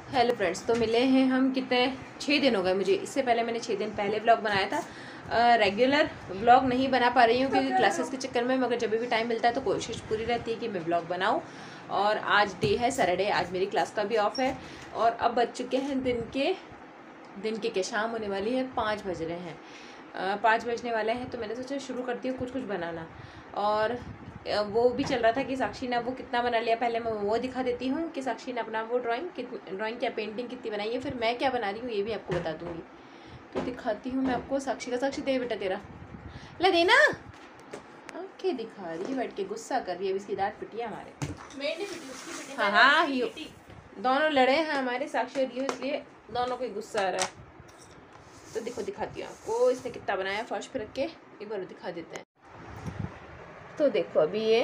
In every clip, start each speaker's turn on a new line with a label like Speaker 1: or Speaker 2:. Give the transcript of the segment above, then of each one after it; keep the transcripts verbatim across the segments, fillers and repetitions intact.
Speaker 1: Hello friends, तो मिले हैं हम कितने छः दिन हो गए मुझे। इससे पहले मैंने छः दिन पहले व्लॉग बनाया था। रेगुलर व्लॉग नहीं बना पा रही हूँ क्योंकि क्लासेस के चक्कर में, मगर जब भी टाइम मिलता है तो कोशिश पूरी रहती है कि मैं व्लॉग बनाऊँ। और आज डे है सैटरडे, आज मेरी क्लास का भी ऑफ है। और अब बज चुके हैं दिन के दिन के के शाम होने वाली है, पाँच बज रहे हैं, पाँच बजने वाले हैं। तो मैंने सोचा शुरू करती हूँ कुछ कुछ बनाना। और वो भी चल रहा था कि साक्षी ने वो कितना बना लिया। पहले मैं वो दिखा देती हूँ कि साक्षी ने अपना वो ड्राइंग ड्राइंग क्या पेंटिंग कितनी बनाई है, फिर मैं क्या बना रही हूँ ये भी आपको बता दूँगी। तो दिखाती हूँ मैं आपको साक्षी का। साक्षी दे बेटा तेरा, ले देना। आंखें दिखा रही है बैठ के, गुस्सा कर रही है। इसकी दांत पिटी है हमारे। हाँ हाँ, ही दोनों लड़े हैं हमारे, साक्षी और ये, इसलिए दोनों को गुस्सा आ रहा है। तो देखो दिखाती हूँ आपको इसने कितना बनाया। फर्श पे रख के एक बार दिखा देते हैं। तो देखो अभी ये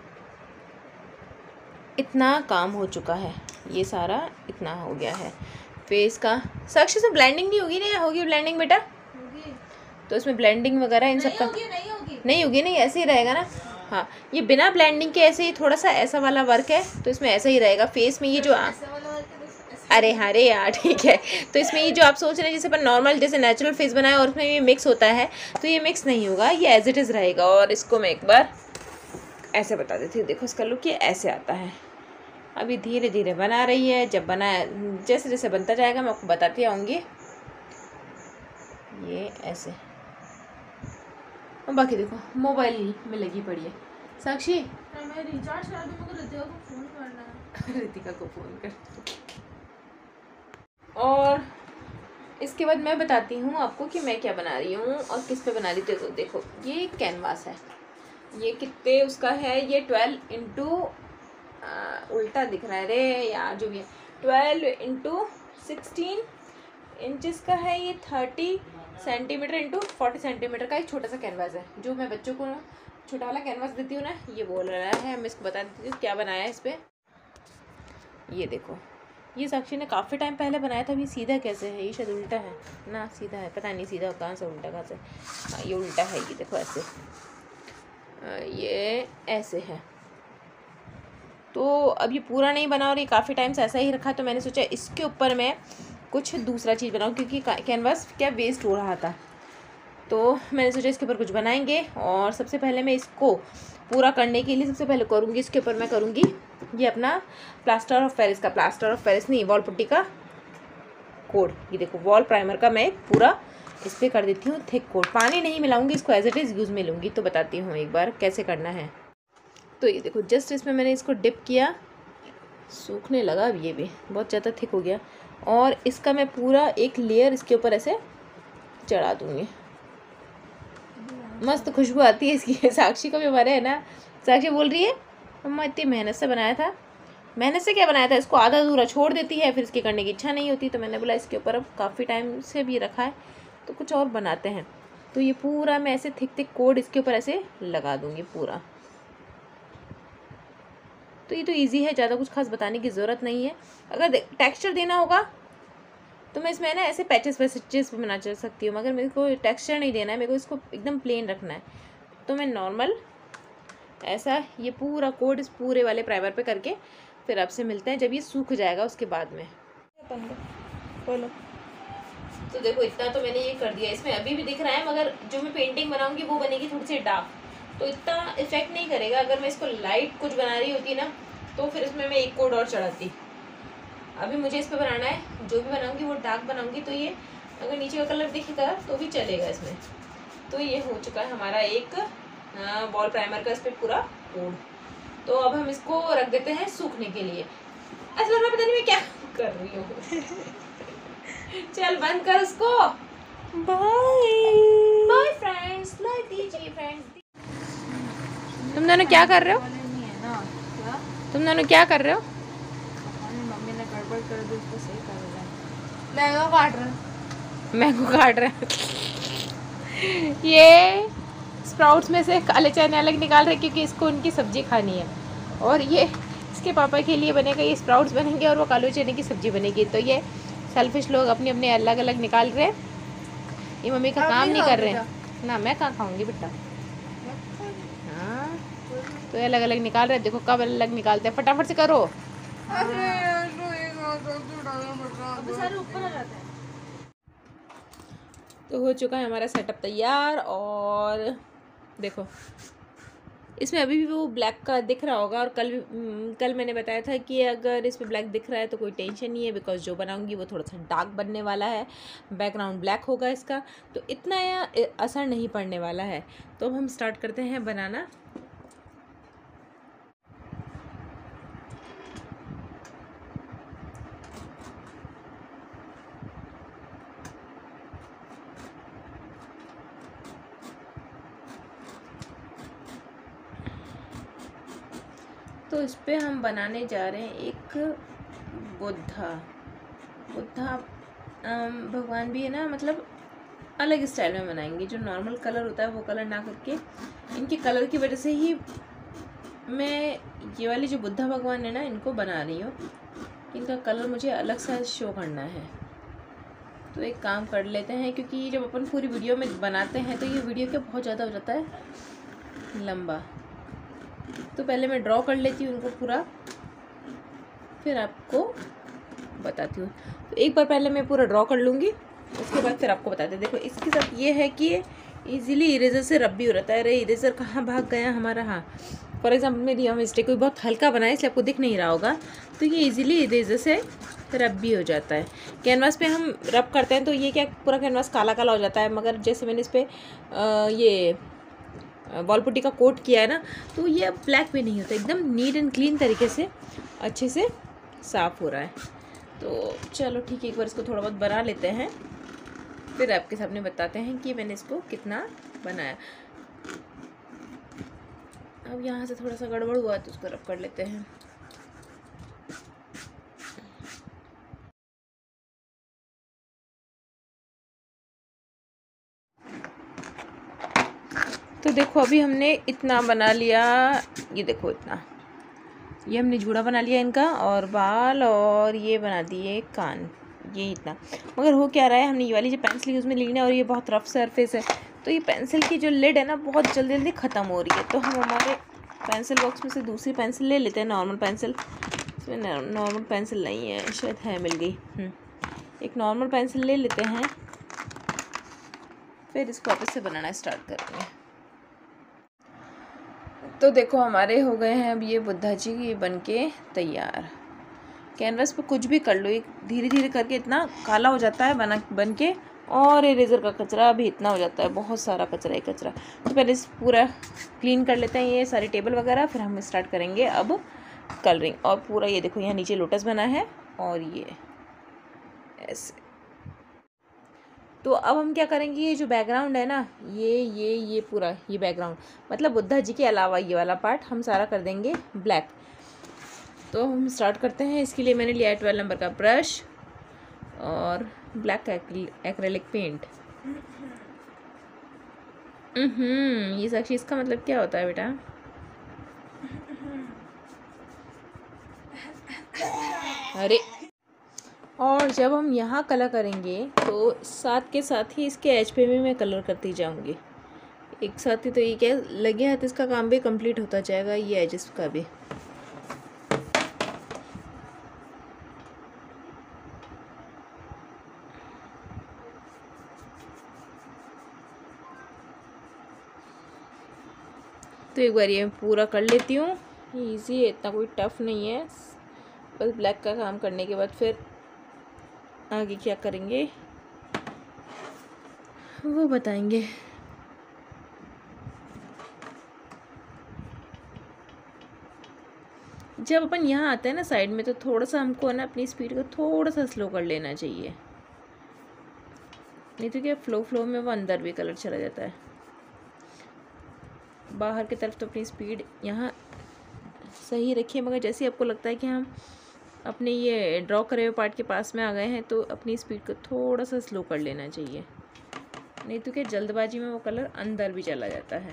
Speaker 1: इतना काम हो चुका है, ये सारा इतना हो गया है फेस का। साक्षी से ब्लेंडिंग नहीं होगी ना? होगी ब्लेंडिंग बेटा? होगी। तो इसमें ब्लेंडिंग वगैरह इन सब का नहीं होगी, नहीं होगी, नहीं ऐसे ही रहेगा ना। हाँ, ये बिना ब्लेंडिंग के ऐसे ही थोड़ा सा ऐसा वाला वर्क है, तो इसमें ऐसा ही रहेगा फेस में। ये जो अरे हाँ रे यार, ठीक है। तो इसमें ये जो आप सोच रहे हैं जैसे अपन नॉर्मल जैसे नेचुरल फेस बनाया और उसमें ये मिक्स होता है, तो ये मिक्स नहीं होगा, ये एज इट इज़ रहेगा। और इसको मैं एक बार ऐसे बता देती हूँ। देखो इसका लुक ये ऐसे आता है। अभी धीरे धीरे बना रही है, जब बना जैसे जैसे बनता जाएगा मैं आपको बताती आऊँगी। ये ऐसे, और बाकी देखो मोबाइल में लगी पड़ी है साक्षी। मैं रिचार्ज करा दूँ, मगर रितिका को फ़ोन करना है। रितिका को फ़ोन कर। और इसके बाद मैं बताती हूँ आपको कि मैं क्या बना रही हूँ और किस पे बना रही थी। तो देखो ये कैनवास है, ये कितने उसका है, ये ट्वेल्व इंटू उल्टा दिख रहा है रे यार, जो भी है ट्वेल्व इंटू सिक्सटीन इंचज़ का है। ये thirty centimetre into forty centimetre का एक छोटा सा कैनवास है, जो मैं बच्चों को छोटा वाला कैनवास देती हूँ ना, ये बोल रहा है। मैं इसको बता देती हूँ क्या बनाया है इस पर। ये देखो, ये साक्षी ने काफ़ी टाइम पहले बनाया था। अभी सीधा कैसे है? ये शायद उल्टा है ना, सीधा है, पता नहीं सीधा कहाँ से उल्टा कहाँ से। हाँ ये उल्टा है, ये देखो ऐसे, ये ऐसे है। तो अब ये पूरा नहीं बना और ये काफ़ी टाइम से ऐसा ही रखा, तो मैंने सोचा इसके ऊपर मैं कुछ दूसरा चीज़ बनाऊँ, क्योंकि कैनवास क्या वेस्ट हो रहा था। तो मैंने सोचा इसके ऊपर कुछ बनाएंगे। और सबसे पहले मैं इसको पूरा करने के लिए सबसे पहले करूँगी, इसके ऊपर मैं करूँगी ये अपना प्लास्टर ऑफ पेरिस का, प्लास्टर ऑफ पेरिस नहीं, वॉल पुट्टी का कोड। ये देखो वॉल प्राइमर का मैं पूरा इस पर कर देती हूँ थिक कोड। पानी नहीं मिलाऊंगी, इसको एज इट इज़ यूज़ में लूँगी। तो बताती हूँ एक बार कैसे करना है। तो ये देखो जस्ट इसमें मैंने इसको डिप किया, सूखने लगा। अब ये भी बहुत ज़्यादा थिक हो गया, और इसका मैं पूरा एक लेयर इसके ऊपर ऐसे चढ़ा दूँगी। मस्त खुशबू आती है इसकी। साक्षी को भी हमारे है ना, साक्षी बोल रही है मम्मा इतनी मेहनत से बनाया था। मेहनत से क्या बनाया था, इसको आधा अधूरा छोड़ देती है, फिर इसके करने की इच्छा नहीं होती। तो मैंने बोला इसके ऊपर अब काफ़ी टाइम से भी रखा है तो कुछ और बनाते हैं। तो ये पूरा मैं ऐसे थिक थिक कोड इसके ऊपर ऐसे लगा दूँगी पूरा। तो ये तो इजी है, ज़्यादा कुछ खास बताने की ज़रूरत नहीं है। अगर टेक्स्चर देना होगा तो मैं इसमें ना ऐसे पैचेस पैचेस भी बना चल सकती हूँ, मगर मेरे को टेक्स्चर नहीं देना है, मेरे को इसको एकदम प्लेन रखना है। तो मैं नॉर्मल ऐसा ये पूरा कोड इस पूरे वाले प्राइमर पे करके फिर आपसे मिलते हैं जब ये सूख जाएगा उसके बाद में। बोलो। तो देखो इतना तो मैंने ये कर दिया, इसमें अभी भी दिख रहा है, मगर जो मैं पेंटिंग बनाऊंगी वो बनेगी थोड़ी सी डार्क, तो इतना इफेक्ट नहीं करेगा। अगर मैं इसको लाइट कुछ बना रही होती ना, तो फिर इसमें मैं एक कोड और चढ़ाती। अभी मुझे इस पर बनाना है, जो भी बनाऊंगी वो डार्क बनाऊंगी, तो ये अगर नीचे का कलर दिखेगा तो भी चलेगा इसमें। तो ये हो चुका है हमारा एक वॉल प्राइमर का इस पर पूरा कोड। तो अब हम इसको रख देते हैं सूखने के लिए। ऐसा लग रहा पता नहीं मैं क्या कर रही हूँ। चल बंद कर उसको। बाय बाय फ्रेंड्स, लाइक दीजिए फ्रेंड्स। तुम दोनों क्या कर रहे हो? तुम दोनों क्या कर रहे हो?
Speaker 2: मम्मी ने गड़बड़ कर दी, उसको सही कर रहा है। मैंगो काट रहा है,
Speaker 1: मैंगो काट रहे हैं। ये स्प्राउट्स में से काले चने अलग निकाल रहे क्योंकि इसको उनकी सब्जी खानी है, और ये इसके पापा के लिए बनेगा, ये स्प्राउट्स बनेंगे और वो काले चने की सब्जी बनेगी। तो ये सेल्फिश लोग अपने अपने अलग अलग निकाल रहे हैं, ये मम्मी का काम नहीं कर रहे हैं ना। मैं कहाँ खाऊंगी बेटा? हाँ, तो ये अलग अलग निकाल रहे हैं। देखो कब अलग निकालते हैं, फटाफट से करो।
Speaker 2: अभी सारे ऊपर आ जाते हैं।
Speaker 1: तो हो चुका है हमारा सेटअप तैयार। और देखो इसमें अभी भी वो ब्लैक का दिख रहा होगा, और कल भी कल मैंने बताया था कि अगर इस पर ब्लैक दिख रहा है तो कोई टेंशन नहीं है, बिकॉज जो बनाऊंगी वो थोड़ा सा डार्क बनने वाला है, बैकग्राउंड ब्लैक होगा इसका, तो इतना असर नहीं पड़ने वाला है। तो अब हम स्टार्ट करते हैं बनाना। तो इस पे हम बनाने जा रहे हैं एक बुद्धा बुद्धा भगवान भी है ना, मतलब अलग स्टाइल में बनाएंगे। जो नॉर्मल कलर होता है वो कलर ना करके, इनके कलर की वजह से ही मैं ये वाले जो बुद्धा भगवान है ना इनको बना रही हूँ। इनका कलर मुझे अलग सा शो करना है। तो एक काम कर लेते हैं, क्योंकि जब अपन पूरी वीडियो में बनाते हैं तो ये वीडियो क्या बहुत ज़्यादा हो जाता है लंबा। तो पहले मैं ड्रॉ कर लेती हूँ उनको पूरा, फिर आपको बताती हूँ। तो एक बार पहले मैं पूरा ड्रॉ कर लूँगी, उसके बाद फिर आपको बताते हैं। देखो इसके साथ ये है कि इजीली इरेजर से रब भी हो रहता है। अरे इरेजर कहाँ भाग गया हमारा। हाँ, फॉर एग्जांपल मेरी यहाँ मिस्टेक कोई बहुत हल्का बनाया इसलिए आपको दिख नहीं रहा होगा, तो ये इजीली इरेजर से रब भी हो जाता है। कैनवास पे हम रब करते हैं तो ये क्या पूरा कैनवास काला काला हो जाता है, मगर जैसे मैंने इस पर ये वॉल पुट्टी का कोट किया है ना, तो ये अब ब्लैक भी नहीं होता, एकदम नीट एंड क्लीन तरीके से अच्छे से साफ़ हो रहा है। तो चलो ठीक है, एक बार इसको थोड़ा बहुत बना लेते हैं, फिर आपके सामने बताते हैं कि मैंने इसको कितना बनाया। अब यहाँ से थोड़ा सा गड़बड़ हुआ तो उसको रब कर लेते हैं। तो देखो अभी हमने इतना बना लिया, ये देखो इतना, ये हमने जूड़ा बना लिया इनका, और बाल, और ये बना दिए कान, ये इतना। मगर हो क्या रहा है, हमने ये वाली जो पेंसिल यूज़ में ली ना, और ये बहुत रफ सरफेस है, तो ये पेंसिल की जो लिड है ना बहुत जल्दी जल्दी ख़त्म हो रही है। तो हम हमारे पेंसिल बॉक्स में से दूसरी पेंसिल ले लेते हैं, नॉर्मल पेंसिल। इसमें नॉर्मल पेंसिल नहीं है, शायद है, मिल गई। एक नॉर्मल पेंसिल ले लेते हैं, फिर इसको वापस से बनाना स्टार्ट करेंगे। तो देखो हमारे हो गए हैं अब ये बुद्धा जी बन के तैयार। कैनवस पे कुछ भी कर लो, एक धीरे धीरे करके इतना काला हो जाता है बना बन के, और इरेजर का कचरा भी इतना हो जाता है, बहुत सारा कचरा ही कचरा। तो पहले इस पूरा क्लीन कर लेते हैं ये सारी टेबल वगैरह, फिर हम स्टार्ट करेंगे अब कलरिंग। और पूरा ये देखो यहाँ नीचे लोटस बना है, और ये ऐसे। तो अब हम क्या करेंगे, ये जो बैकग्राउंड है ना, ये ये ये पूरा ये बैकग्राउंड, मतलब बुद्धा जी के अलावा ये वाला पार्ट हम सारा कर देंगे ब्लैक। तो हम स्टार्ट करते हैं। इसके लिए मैंने लिया है ट्वेल्व नंबर का ब्रश और ब्लैक एक्रेलिक पेंट। हम्म ये साक्षी, इसका मतलब क्या होता है बेटा? अरे, और जब हम यहाँ कलर करेंगे तो साथ के साथ ही इसके एज पे भी मैं कलर करती जाऊँगी एक साथ ही। तो ये क्या लगे हाथ इसका काम भी कंप्लीट होता जाएगा, ये एज इसका भी। तो एक बार ये पूरा कर लेती हूँ, इजी है, इतना कोई टफ नहीं है। बस ब्लैक का काम करने के बाद फिर आगे क्या करेंगे वो बताएंगे। जब अपन यहाँ आते हैं ना साइड में, तो थोड़ा सा हमको ना अपनी स्पीड को थोड़ा सा स्लो कर लेना चाहिए, नहीं तो क्या फ्लो फ्लो में वो अंदर भी कलर चला जाता है। बाहर की तरफ तो अपनी स्पीड यहाँ सही रखिए, मगर जैसे आपको लगता है कि हम अपने ये ड्रॉ करे हुए पार्ट के पास में आ गए हैं, तो अपनी स्पीड को थोड़ा सा स्लो कर लेना चाहिए, नहीं तो क्या जल्दबाजी में वो कलर अंदर भी चला जाता है।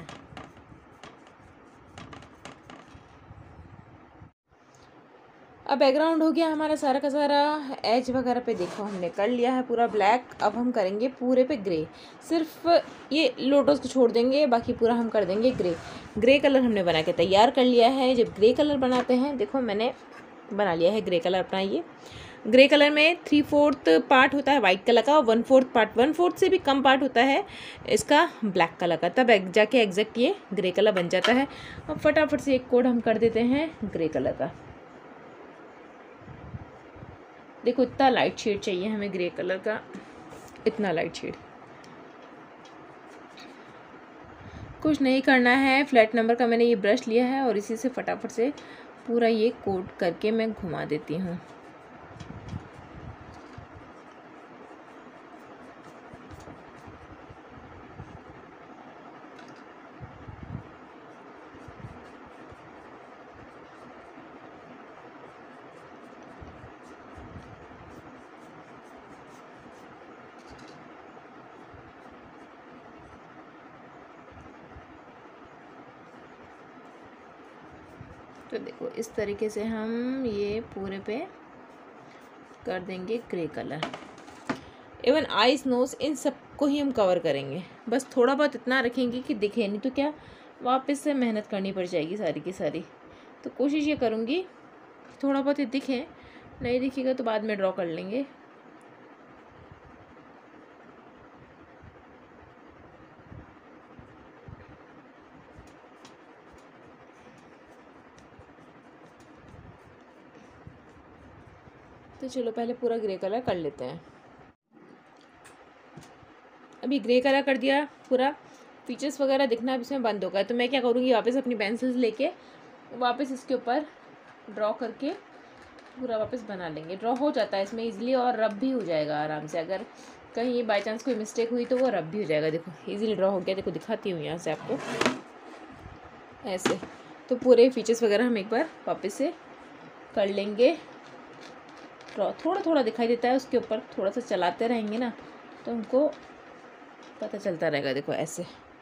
Speaker 1: अब बैकग्राउंड हो गया हमारा सारा का सारा। एज वगैरह पे देखो हमने कर लिया है पूरा ब्लैक। अब हम करेंगे पूरे पे ग्रे, सिर्फ ये लोटस को छोड़ देंगे, बाकी पूरा हम कर देंगे ग्रे। ग्रे कलर हमने बना के तैयार कर लिया है। जब ग्रे कलर बनाते हैं, देखो मैंने बना लिया है ग्रे कलर अपना। ये ग्रे कलर में थ्री फोर्थ पार्ट होता है वाइट कलर का और one fourth part one fourth से भी कम पार्ट होता है इसका ब्लैक कलर का, तब जाके एग्जैक्ट ये ग्रे कलर बन जाता है। अब फटाफट से एक कोड हम कर देते हैं ग्रे कलर का। देखो इतना लाइट शेड चाहिए हमें ग्रे कलर का, इतना लाइट शेड। कुछ नहीं करना है, फ्लैट नंबर का मैंने ये ब्रश लिया है और इसी से फटाफट से पूरा ये कोट करके मैं घुमा देती हूँ। तो देखो इस तरीके से हम ये पूरे पे कर देंगे grey colour. Even eyes nose इन सब को ही हम कवर करेंगे, बस थोड़ा बहुत इतना रखेंगे कि दिखे, नहीं तो क्या वापस से मेहनत करनी पड़ जाएगी सारी की सारी। तो कोशिश ये करूँगी थोड़ा बहुत ही दिखे, नहीं दिखेगा तो बाद में ड्रॉ कर लेंगे। तो चलो पहले पूरा ग्रे कलर कर लेते हैं। अभी ग्रे कलर कर दिया पूरा, फीचर्स वगैरह दिखना अब इसमें बंद होगा। तो मैं क्या करूँगी, वापस अपनी पेंसिल्स लेके वापस इसके ऊपर ड्रॉ करके पूरा वापस बना लेंगे। ड्रॉ हो जाता है इसमें इजीली और रब भी हो जाएगा आराम से। अगर कहीं बाई चांस कोई मिस्टेक हुई तो वो रब भी हो जाएगा। देखो इजीली ड्रॉ हो गया। देखो दिखाती हूँ यहाँ से आपको ऐसे। तो पूरे फीचर्स वगैरह हम एक बार वापस से कर लेंगे ड्रॉ। थोड़ा थोड़ा दिखाई देता है उसके ऊपर, थोड़ा सा चलाते रहेंगे ना तो हमको पता चलता रहेगा। देखो ऐसे।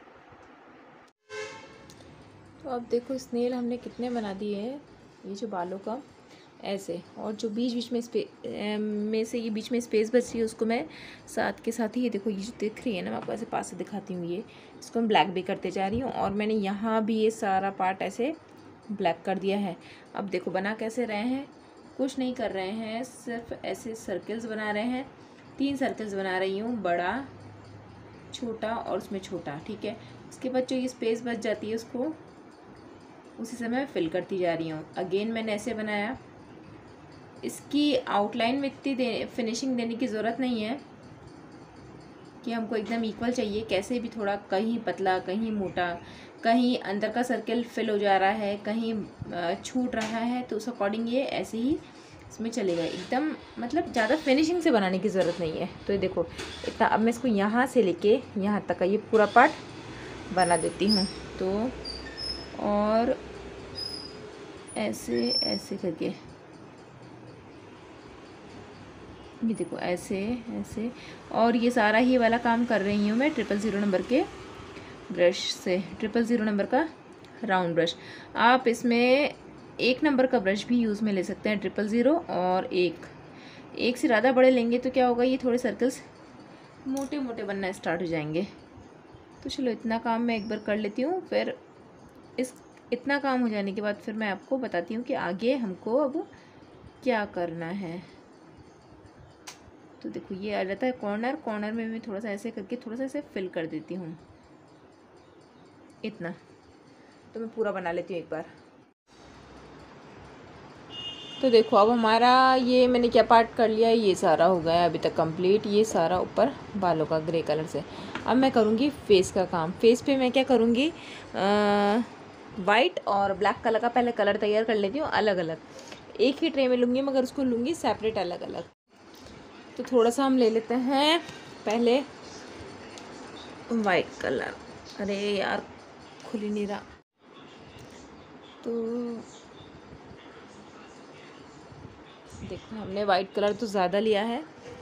Speaker 1: तो अब देखो स्नेल हमने कितने बना दिए हैं, ये जो बालों का ऐसे, और जो बीच बीच में स्पे में से ये बीच में स्पेस बच रही है उसको मैं साथ के साथ ही, ये देखो ये जो दिख रही है ना, मैं आपको ऐसे पास से दिखाती हूँ, ये इसको मैं ब्लैक भी करते जा रही हूँ। और मैंने यहाँ भी ये सारा पार्ट ऐसे ब्लैक कर दिया है। अब देखो बना कैसे रहे हैं, कुछ नहीं कर रहे हैं, सिर्फ ऐसे सर्कल्स बना रहे हैं। तीन सर्कल्स बना रही हूँ, बड़ा छोटा और उसमें छोटा, ठीक है। उसके बाद जो ये स्पेस बच जाती है उसको उसी समय फिल करती जा रही हूँ। अगेन मैंने ऐसे बनाया। इसकी आउटलाइन में इतनी दे फिनिशिंग देने की ज़रूरत नहीं है कि हमको एकदम इक्वल चाहिए। कैसे भी थोड़ा कहीं पतला कहीं मोटा, कहीं अंदर का सर्कल फिल हो जा रहा है, कहीं छूट रहा है, तो उस अकॉर्डिंग ये ऐसे ही इसमें चलेगा। एकदम मतलब ज़्यादा फिनिशिंग से बनाने की ज़रूरत नहीं है। तो ये देखो इतना। अब मैं इसको यहाँ से लेके यहाँ तक का ये पूरा पार्ट बना देती हूँ। तो और ऐसे ऐसे करके ये देखो ऐसे ऐसे, और ये सारा ही वाला काम कर रही हूँ मैं ट्रिपल ज़ीरो नंबर के ब्रश से। ट्रिपल ज़ीरो नंबर का राउंड ब्रश। आप इसमें एक नंबर का ब्रश भी यूज़ में ले सकते हैं, ट्रिपल ज़ीरो और एक एक से ज़्यादा बड़े लेंगे तो क्या होगा, ये थोड़े सर्कल्स मोटे मोटे बनना स्टार्ट हो जाएंगे। तो चलो इतना काम मैं एक बार कर लेती हूँ, फिर इस इतना काम हो जाने के बाद फिर मैं आपको बताती हूँ कि आगे हमको अब क्या करना है। तो देखो ये आ जाता है कॉर्नर, कॉर्नर में मैं थोड़ा सा ऐसे करके थोड़ा सा ऐसे फिल कर देती हूँ इतना। तो मैं पूरा बना लेती हूँ एक बार। तो देखो अब हमारा ये मैंने क्या पार्ट कर लिया है, ये सारा हो गया है अभी तक कंप्लीट। ये सारा ऊपर बालों का ग्रे कलर से। अब मैं करूँगी फेस का काम। फेस पे मैं क्या करूँगी, वाइट और ब्लैक कलर का पहले कलर तैयार कर लेती हूँ अलग अलग। एक ही ट्रे में लूँगी मगर उसको लूँगी सेपरेट अलग अलग। तो थोड़ा सा हम ले लेते हैं पहले वाइट कलर। अरे यार खुल ही नहीं रहा। तो देखो हमने वाइट कलर तो ज़्यादा लिया है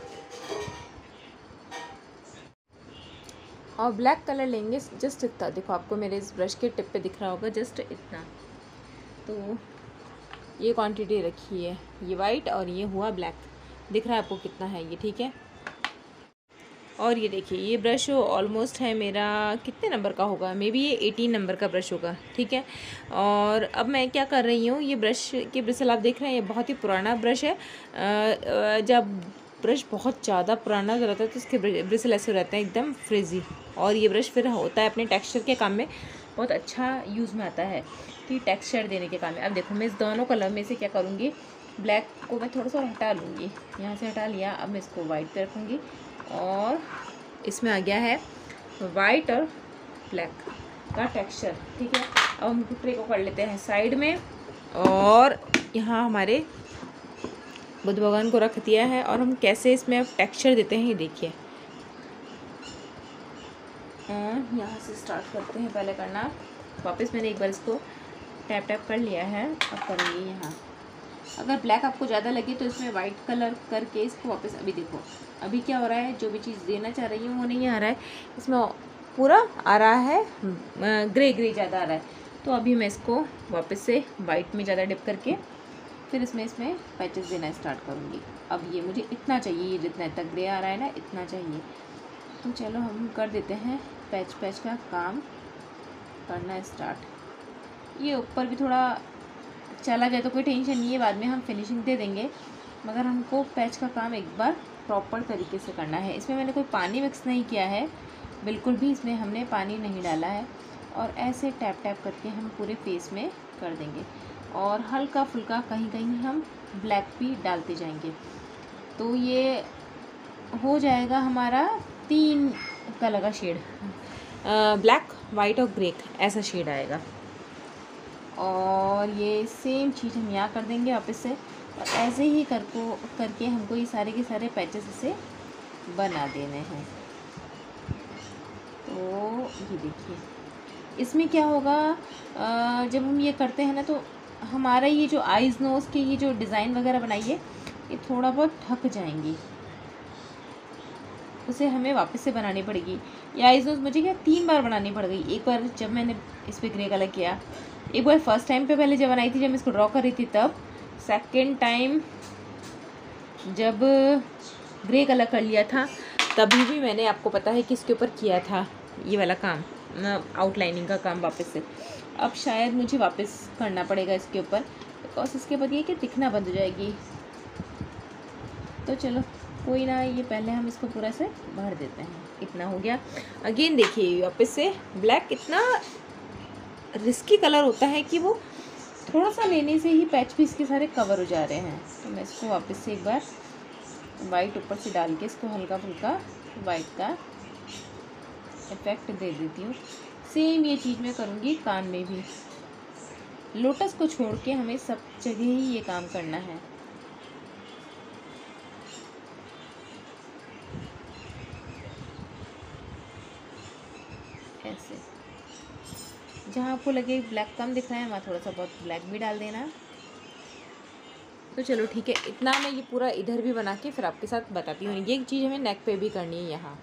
Speaker 1: और ब्लैक कलर लेंगे जस्ट इतना। देखो आपको मेरे इस ब्रश के टिप पे दिख रहा होगा जस्ट इतना। तो ये क्वांटिटी रखी है, ये वाइट और ये हुआ ब्लैक। दिख रहा है आपको कितना है ये, ठीक है। और ये देखिए ये ब्रश ऑलमोस्ट है मेरा, कितने नंबर का होगा, मे बी ये एटीन नंबर का ब्रश होगा, ठीक है। और अब मैं क्या कर रही हूँ, ये ब्रश के ब्रिसल आप देख रहे हैं, ये बहुत ही पुराना ब्रश है। जब ब्रश बहुत ज़्यादा पुराना रहता है तो इसके ब्रिसल ऐसे रहते हैं एकदम फ्रिजी, और ये ब्रश फिर होता है अपने टेक्सचर के काम में बहुत अच्छा यूज़ में आता है, कि टेक्सचर देने के काम में। अब देखो मैं इस दोनों कलर में से क्या करूँगी, ब्लैक को मैं थोड़ा सा हटा लूँगी, यहाँ से हटा लिया। अब मैं इसको वाइट पे रखूँगी, और इसमें आ गया है वाइट और ब्लैक का टेक्सचर, ठीक है। अब हम ट्रे को कर लेते हैं साइड में, और यहाँ हमारे बुद्ध भगवान को रख दिया है। और हम कैसे इसमें अब टेक्सचर देते हैं ये देखिए। यहाँ से स्टार्ट करते हैं पहले करना, वापस मैंने एक बार इसको टैप टैप कर लिया है। अब करेंगे यहाँ, अगर ब्लैक आपको ज़्यादा लगे तो इसमें वाइट कलर करके इसको वापस, अभी देखो अभी क्या हो रहा है, जो भी चीज़ देना चाह रही हूँ वो नहीं आ रहा है, इसमें पूरा आ रहा है ग्रे ग्रे ज़्यादा आ रहा है। तो अभी मैं इसको वापस से वाइट में ज़्यादा डिप करके फिर इसमें इसमें पैचेस देना स्टार्ट करूँगी। अब ये मुझे इतना चाहिए, ये जितना इतना ग्रे आ रहा है ना इतना चाहिए। तो चलो हम कर देते हैं पैच पैच का काम करना स्टार्ट। ये ऊपर भी थोड़ा चला जाए तो कोई टेंशन नहीं है, बाद में हम फिनिशिंग दे देंगे, मगर हमको पैच का काम एक बार प्रॉपर तरीके से करना है। इसमें मैंने कोई पानी मिक्स नहीं किया है, बिल्कुल भी इसमें हमने पानी नहीं डाला है। और ऐसे टैप टैप करके हम पूरे फेस में कर देंगे, और हल्का फुल्का कहीं कहीं हम ब्लैक भी डालते जाएंगे। तो ये हो जाएगा हमारा तीन कलर का शेड, ब्लैक वाइट और ग्रे, ऐसा शेड आएगा। और ये सेम चीज़ हम यहाँ कर देंगे वापस से, और ऐसे ही कर को करके हमको ये सारे के सारे पैचेस इसे बना देने हैं। तो ये देखिए इसमें क्या होगा, जब हम ये करते हैं ना तो हमारा ये जो आइज़ नोज़ के ये जो डिज़ाइन वगैरह बनाइए ये थोड़ा बहुत थक जाएंगी, उसे हमें वापस से बनानी पड़ेगी। ये आइज़ नोज़ मुझे क्या तीन बार बनानी पड़ गई। एक बार जब मैंने इस पर ग्रे कलर किया, एक बार फर्स्ट टाइम पे पहले जब बनाई थी, जब मैं इसको ड्रॉ कर रही थी तब, सेकंड टाइम जब ग्रे कलर कर लिया था तभी भी मैंने आपको पता है कि इसके ऊपर किया था ये वाला काम, आउटलाइनिंग का काम वापस से। अब शायद मुझे वापस करना पड़ेगा इसके ऊपर, बिकॉज इसके बाद ये कि दिखना बंद हो जाएगी। तो चलो कोई ना, ये पहले हम इसको पूरा से भर देते हैं। इतना हो गया। अगेन देखिए वापस से ब्लैक इतना रिस्की कलर होता है कि वो थोड़ा सा लेने से ही पैच पीस के सारे कवर हो जा रहे हैं। तो मैं इसको वापस से एक बार वाइट ऊपर से डाल के इसको हल्का फुल्का वाइट का इफेक्ट दे देती हूँ। सेम ये चीज़ मैं करूँगी कान में भी। लोटस को छोड़ के हमें सब जगह ही ये काम करना है। ऐसे जहाँ आपको लगे ब्लैक कम दिख रहा है वहाँ थोड़ा सा बहुत ब्लैक भी डाल देना। तो चलो ठीक है, इतना मैं ये पूरा इधर भी बना के फिर आपके साथ बताती हूँ। ये चीज़ हमें नेक पे भी करनी है यहाँ।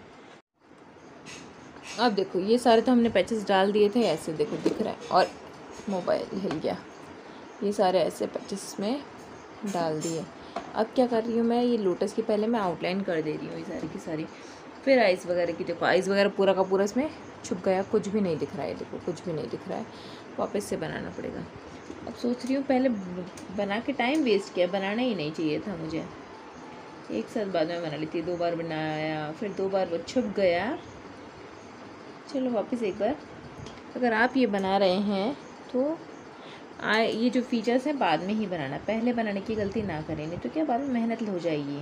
Speaker 1: अब देखो ये सारे तो हमने पैचेस डाल दिए थे, ऐसे देखो दिख रहा है, और मोबाइल हिल गया। ये सारे ऐसे पैचेस में डाल दिए। अब क्या कर रही हूँ मैं, ये लोटस की पहले मैं आउटलाइन कर दे रही हूँ ये सारी की सारी। फिर आइज़ वगैरह की देखो, आइज़ वगैरह पूरा का पूरा इसमें छुप गया, कुछ भी नहीं दिख रहा है। देखो कुछ भी नहीं दिख रहा है, वापस से बनाना पड़ेगा। अब सोच रही हूँ पहले बना के टाइम वेस्ट किया, बनाना ही नहीं चाहिए था मुझे। एक साथ बाद में बना लेती, दो बार बनाया फिर दो बार वो छुप गया। चलो वापस एक बार, अगर आप ये बना रहे हैं तो आ ये जो फीचर्स हैं बाद में ही बनाना, पहले बनाने की गलती ना करें, नहीं तो क्या बाद में मेहनत हो जाएगी।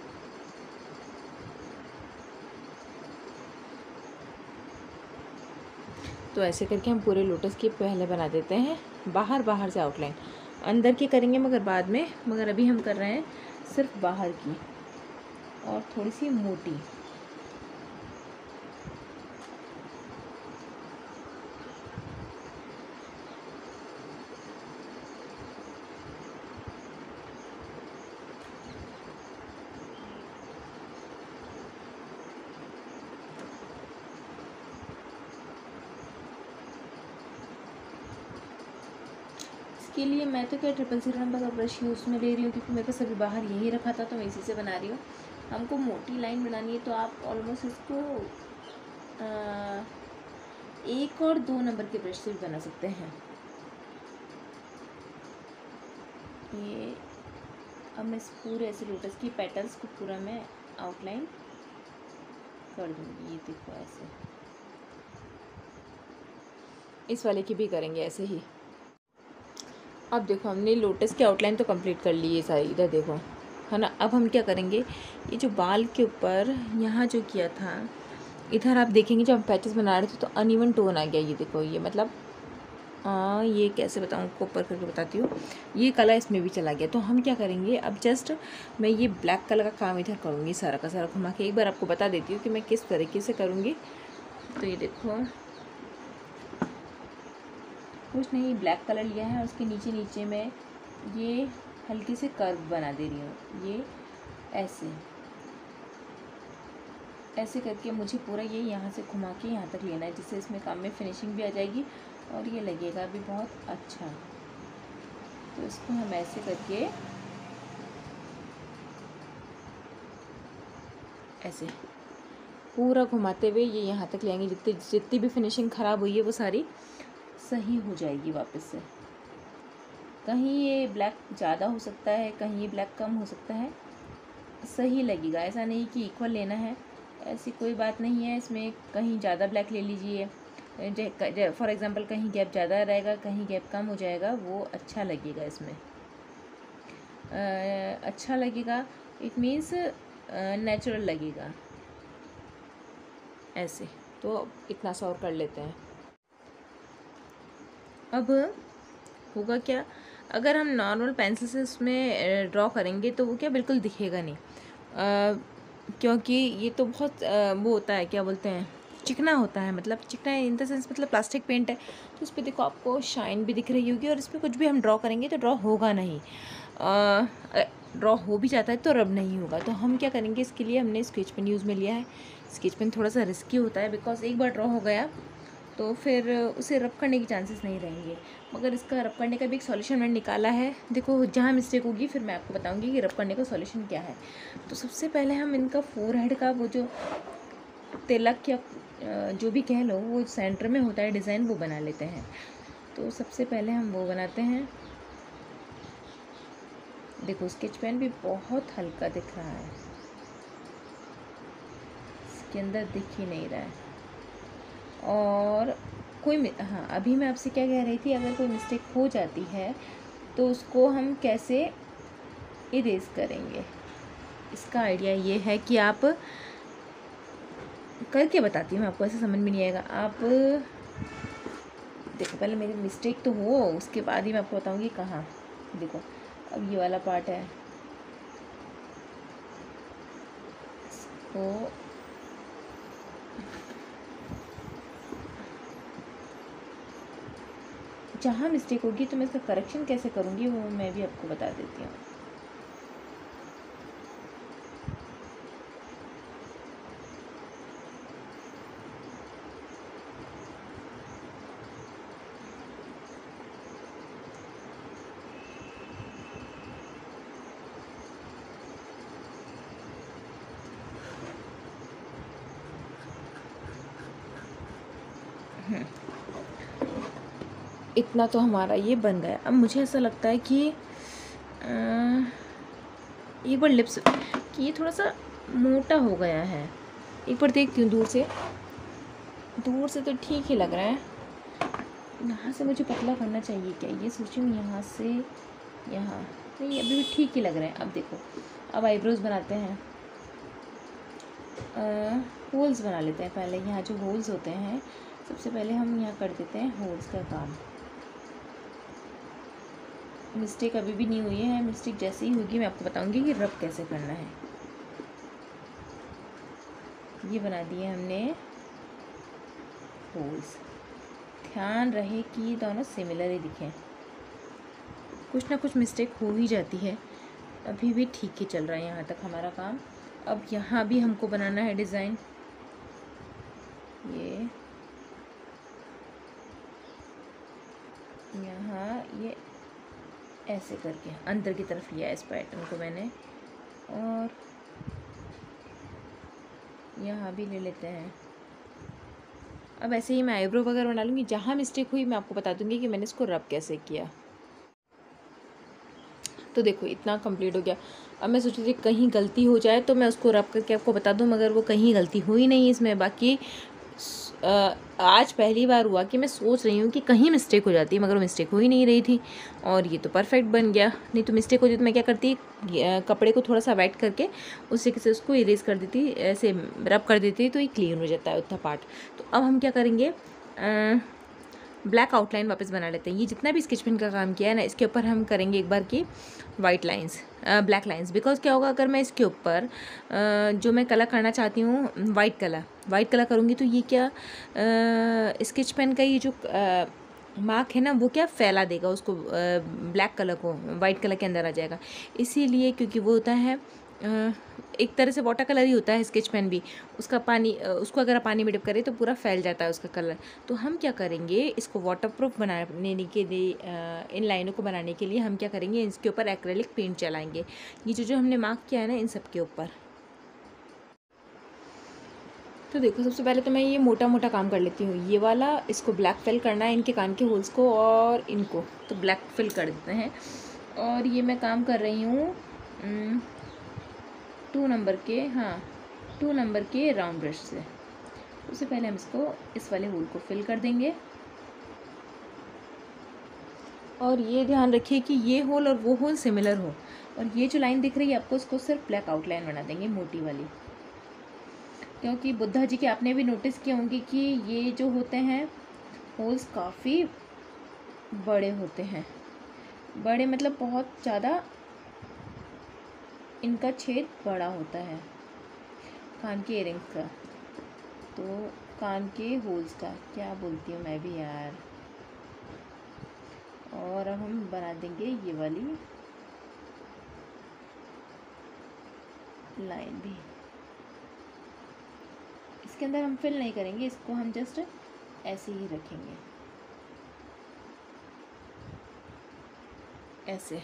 Speaker 1: तो ऐसे करके हम पूरे लोटस के पहले बना देते हैं, बाहर बाहर से आउटलाइन, अंदर की करेंगे मगर बाद में, मगर अभी हम कर रहे हैं सिर्फ बाहर की और थोड़ी सी मोटी। के लिए मैं तो क्या ट्रिपल ज़ीरो नंबर का ब्रश यूज़ में ले रही हूँ, क्योंकि मेरे पास अभी बाहर यही रखा था तो मैं इसी से बना रही हूँ। हमको मोटी लाइन बनानी है तो आप ऑलमोस्ट इसको आ, एक और दो नंबर के ब्रश से भी बना सकते हैं। ये अब मैं इस पूरे ऐसे लोटस की पेटल्स को पूरा मैं आउटलाइन कर दूँगी। ये देखो ऐसे, इस वाले की भी करेंगे ऐसे ही। अब देखो हमने लोटस की आउटलाइन तो कंप्लीट कर ली है सारी, इधर देखो है ना। अब हम क्या करेंगे, ये जो बाल के ऊपर यहाँ जो किया था, इधर आप देखेंगे जब हम पैचेस बना रहे थे तो अनइवन टोन आ गया। ये देखो, ये मतलब आ, ये कैसे बताऊँ आपको, ऊपर करके बताती हूँ। ये कलर इसमें भी चला गया। तो हम क्या करेंगे, अब जस्ट मैं ये ब्लैक कलर का काम इधर करूँगी सारा का सारा घुमा के। एक बार आपको बता देती हूँ कि मैं किस तरीके से करूँगी। तो ये देखो, कुछ नहीं, ब्लैक कलर लिया है और उसके नीचे नीचे मैं ये हल्की से कर्व बना दे रही हूँ। ये ऐसे ऐसे करके मुझे पूरा ये यहाँ से घुमा के यहाँ तक लेना है, जिससे इसमें काम में फिनिशिंग भी आ जाएगी और ये लगेगा भी बहुत अच्छा। तो इसको हम ऐसे करके ऐसे पूरा घुमाते हुए ये यहाँ तक ले आएंगे। जितनी जितनी भी फिनिशिंग ख़राब हुई है वो सारी सही हो जाएगी वापस से। कहीं ये ब्लैक ज़्यादा हो सकता है, कहीं ये ब्लैक कम हो सकता है, सही लगेगा। ऐसा नहीं कि इक्वल लेना है, ऐसी कोई बात नहीं है इसमें। कहीं ज़्यादा ब्लैक ले लीजिए, फॉर एग्ज़ाम्पल कहीं गैप ज़्यादा रहेगा, कहीं गैप कम हो जाएगा, वो अच्छा लगेगा इसमें। आ, अच्छा लगेगा इट मीन्स नेचुरल लगेगा ऐसे। तो इतना सा और कर लेते हैं। अब होगा क्या, अगर हम नॉर्मल पेंसिल से उसमें ड्रॉ करेंगे तो वो क्या बिल्कुल दिखेगा नहीं, आ, क्योंकि ये तो बहुत आ, वो होता है, क्या बोलते हैं, चिकना होता है। मतलब चिकना इन द सेंस मतलब प्लास्टिक पेंट है, तो उस पर देखो आपको शाइन भी दिख रही होगी और इस पर कुछ भी हम ड्रॉ करेंगे तो ड्रॉ होगा नहीं। ड्रॉ हो भी जाता है तो रब नहीं होगा। तो हम क्या करेंगे, इसके लिए हमने स्केच पेन यूज़ में लिया है। स्केच पेन थोड़ा सा रिस्की होता है, बिकॉज एक बार ड्रॉ हो गया तो फिर उसे रब करने के चांसेस नहीं रहेंगे। मगर इसका रब करने का भी एक सॉल्यूशन मैंने निकाला है। देखो जहाँ मिस्टेक होगी फिर मैं आपको बताऊंगी कि रब करने का सॉल्यूशन क्या है। तो सबसे पहले हम इनका फोरहेड का वो जो तिलक या जो भी कह लो, वो सेंटर में होता है डिज़ाइन, वो बना लेते हैं। तो सबसे पहले हम वो बनाते हैं। देखो स्केच पेन भी बहुत हल्का दिख रहा है, इसके अंदर दिख ही नहीं रहा है। और कोई, हाँ अभी मैं आपसे क्या कह रही थी, अगर कोई मिस्टेक हो जाती है तो उसको हम कैसे इरेज करेंगे, इसका आइडिया ये है कि आप करके बताती हूँ मैं आपको, ऐसे समझ में नहीं आएगा। आप देखो पहले मेरी मिस्टेक तो हो, उसके बाद ही मैं आपको बताऊँगी कहाँ। देखो अब ये वाला पार्ट है, इसको जहाँ मिस्टेक होगी तो मैं इसका करेक्शन कैसे करूँगी वो मैं भी आपको बता देती हूँ। इतना तो हमारा ये बन गया। अब मुझे ऐसा लगता है कि एक बार लिप्स कि ये थोड़ा सा मोटा हो गया है। एक बार देखती हूँ दूर से, दूर से तो ठीक ही लग रहा है। यहाँ से मुझे पतला करना चाहिए क्या, ये सोचूँ यहाँ से यहाँ, नहीं अभी भी ठीक ही लग रहा है। अब देखो अब आईब्रोज बनाते हैं, होल्स बना लेते हैं पहले। यहाँ जो होल्स होते हैं सबसे पहले हम यहाँ कर देते हैं होल्स का काम। मिस्टेक अभी भी नहीं हुई है, मिस्टेक जैसे ही होगी मैं आपको बताऊंगी कि रब कैसे करना है। ये बना दिए हमने होल्स। ध्यान रहे कि दोनों सिमिलर ही दिखें, कुछ ना कुछ मिस्टेक हो ही जाती है। अभी भी ठीक ही चल रहा है यहाँ तक हमारा काम। अब यहाँ भी हमको बनाना है डिज़ाइन। ये यहाँ ये ऐसे करके अंदर की तरफ लिया इस पैटर्न को मैंने, और यहाँ भी ले लेते हैं। अब ऐसे ही मैं आईब्रो वगैरह बना लूँगी। जहाँ मिस्टेक हुई मैं आपको बता दूँगी कि मैंने इसको रब कैसे किया। तो देखो इतना कंप्लीट हो गया। अब मैं सोच रही थी कहीं गलती हो जाए तो मैं उसको रब करके आपको बता दूँ, मगर वो कहीं गलती हुई नहीं इसमें। बाकी आ, आज पहली बार हुआ कि मैं सोच रही हूँ कि कहीं मिस्टेक हो जाती है, मगर वो मिस्टेक हो ही नहीं रही थी और ये तो परफेक्ट बन गया। नहीं तो मिस्टेक होती तो मैं क्या करती, कपड़े को थोड़ा सा वेट करके उस तरीके से उसको इरेज कर देती, ऐसे रब कर देती, तो ये क्लीन हो जाता है उतना पार्ट। तो अब हम क्या करेंगे, आ, ब्लैक आउटलाइन वापस बना लेते हैं। ये जितना भी स्केच पेन का काम किया है ना, इसके ऊपर हम करेंगे एक बार की white lines, black lines. Because क्या होगा, अगर मैं इसके ऊपर जो मैं कलर करना चाहती हूँ वाइट कलर वाइट कलर करूँगी तो ये क्या स्केच पेन का ये जो मार्क है ना, वो क्या फैला देगा उसको, ब्लैक कलर को वाइट कलर के अंदर आ जाएगा। इसीलिए क्योंकि वो होता है एक तरह से वाटर कलर ही होता है स्केच पेन भी, उसका पानी उसको अगर आप पानी में डिप करें तो पूरा फैल जाता है उसका कलर। तो हम क्या करेंगे, इसको वाटरप्रूफ बनाने के लिए, इन लाइनों को बनाने के लिए हम क्या करेंगे, इसके ऊपर एक्रेलिक पेंट चलाएंगे। ये जो जो हमने मार्क किया है ना इन सब के ऊपर। तो देखो सबसे पहले तो मैं ये मोटा मोटा काम कर लेती हूँ। ये वाला इसको ब्लैक फिल करना है, इनके कान के होल्स को और इनको तो ब्लैक फिल कर देते हैं। और ये मैं काम कर रही हूँ टू नंबर के, हाँ टू नंबर के राउंड ब्रश से। उससे पहले हम इसको इस वाले होल को फिल कर देंगे। और ये ध्यान रखिए कि ये होल और वो होल सिमिलर हो। और ये जो लाइन दिख रही है आपको, इसको सिर्फ ब्लैक आउटलाइन बना देंगे, मोटी वाली। क्योंकि बुद्धा जी के आपने भी नोटिस किए होंगे कि ये जो होते हैं होल्स काफ़ी बड़े होते हैं। बड़े मतलब बहुत ज़्यादा इनका छेद बड़ा होता है कान के इयरिंग्स का, तो कान के होल्स का क्या बोलती हूँ मैं भी यार। और अब हम बना देंगे ये वाली लाइन भी। इसके अंदर हम फिल नहीं करेंगे, इसको हम जस्ट ऐसे ही रखेंगे, ऐसे।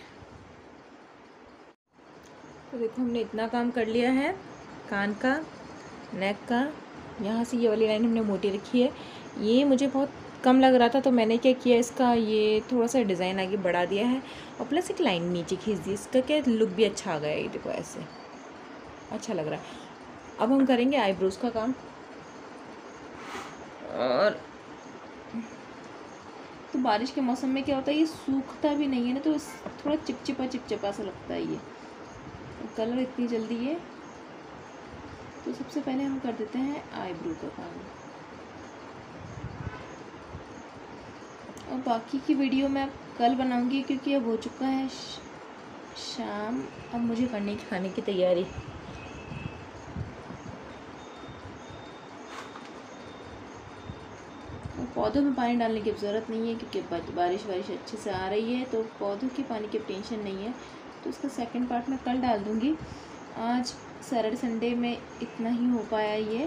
Speaker 1: तो देखो हमने इतना काम कर लिया है कान का, नेक का। यहाँ से ये वाली लाइन हमने मोटी रखी है। ये मुझे बहुत कम लग रहा था तो मैंने क्या किया, इसका ये थोड़ा सा डिज़ाइन आगे बढ़ा दिया है और प्लस एक लाइन नीचे खींच दी। इसका क्या लुक भी अच्छा आ गया, ये देखो ऐसे अच्छा लग रहा है। अब हम करेंगे आईब्रोज का काम। और तो बारिश के मौसम में क्या होता है, ये सूखता भी नहीं है ना, तो थोड़ा चिपचिपा चिपचिपा सा लगता है ये कलर इतनी जल्दी है। तो सबसे पहले हम कर देते हैं आईब्रो का काम। और बाकी की वीडियो मैं कल बनाऊंगी क्योंकि अब हो चुका है शाम। अब मुझे करने की खाने की तैयारी। और पौधों में पानी डालने की ज़रूरत नहीं है क्योंकि बारिश बारिश अच्छे से आ रही है, तो पौधों के पानी की टेंशन नहीं है। तो उसका सेकंड पार्ट मैं कल डाल दूँगी। आज सैटरडे संडे में इतना ही हो पाया ये।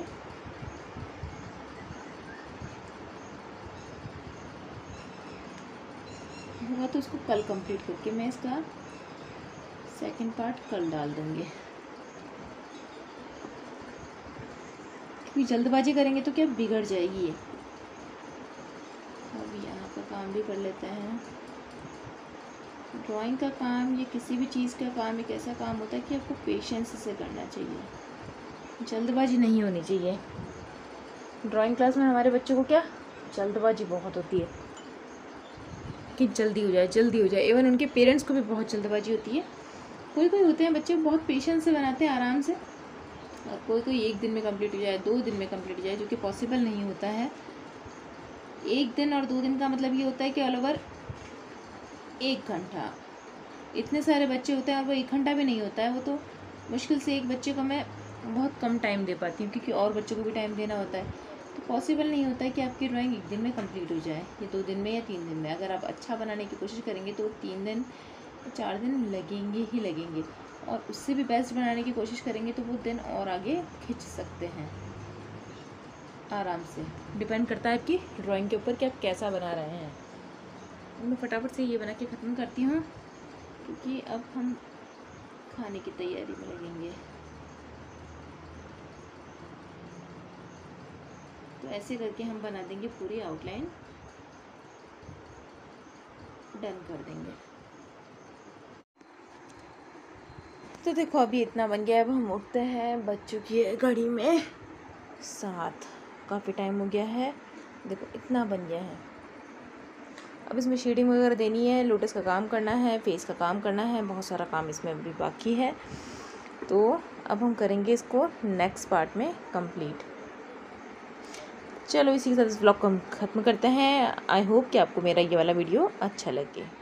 Speaker 1: होगा तो उसको कल कंप्लीट करके मैं इसका सेकंड पार्ट कल डाल दूँगी। क्योंकि जल्दबाजी करेंगे तो क्या बिगड़ जाएगी ये। अब यहाँ का काम भी कर लेते हैं। ड्राइंग का काम, ये किसी भी चीज़ का काम एक ऐसा काम होता है कि आपको पेशेंस से करना चाहिए, जल्दबाजी नहीं होनी चाहिए। ड्राइंग क्लास में हमारे बच्चों को क्या जल्दबाजी बहुत होती है कि जल्दी हो जाए जल्दी हो जाए। इवन उनके पेरेंट्स को भी बहुत जल्दबाजी होती है। कोई कोई होते हैं बच्चे बहुत पेशेंस से बनाते हैं आराम से, और कोई कोई एक दिन में कंप्लीट हो जाए, दो दिन में कंप्लीट हो जाए, जो कि पॉसिबल नहीं होता है। एक दिन और दो दिन का मतलब ये होता है कि ऑल ओवर एक घंटा। इतने सारे बच्चे होते हैं और वो एक घंटा भी नहीं होता है। वो तो मुश्किल से एक बच्चे को मैं बहुत कम टाइम दे पाती हूँ क्योंकि और बच्चों को भी टाइम देना होता है। तो पॉसिबल नहीं होता है कि आपकी ड्राइंग एक दिन में कंप्लीट हो जाए, या दो दिन में या तीन दिन में। अगर आप अच्छा बनाने की कोशिश करेंगे तो तीन दिन चार दिन लगेंगे ही लगेंगे, और उससे भी बेस्ट बनाने की कोशिश करेंगे तो वो दिन और आगे खींच सकते हैं आराम से। डिपेंड करता है आपकी ड्राइंग के ऊपर कि आप कैसा बना रहे हैं। मैं फटाफट से ये बना के ख़त्म करती हूँ क्योंकि अब हम खाने की तैयारी में लगेंगे। तो ऐसे करके हम बना देंगे पूरी आउटलाइन, डन कर देंगे। तो देखो अभी इतना बन गया है। अब हम उठते हैं, बज चुकी है घड़ी में सात, काफ़ी टाइम हो गया है। देखो इतना बन गया है। अब इसमें शेडिंग वगैरह देनी है, लोटस का काम करना है, फेस का काम करना है, बहुत सारा काम इसमें अभी बाकी है। तो अब हम करेंगे इसको नेक्स्ट पार्ट में कंप्लीट। चलो इसी के साथ इस ब्लॉग को हम ख़त्म करते हैं। आई होप कि आपको मेरा ये वाला वीडियो अच्छा लगे।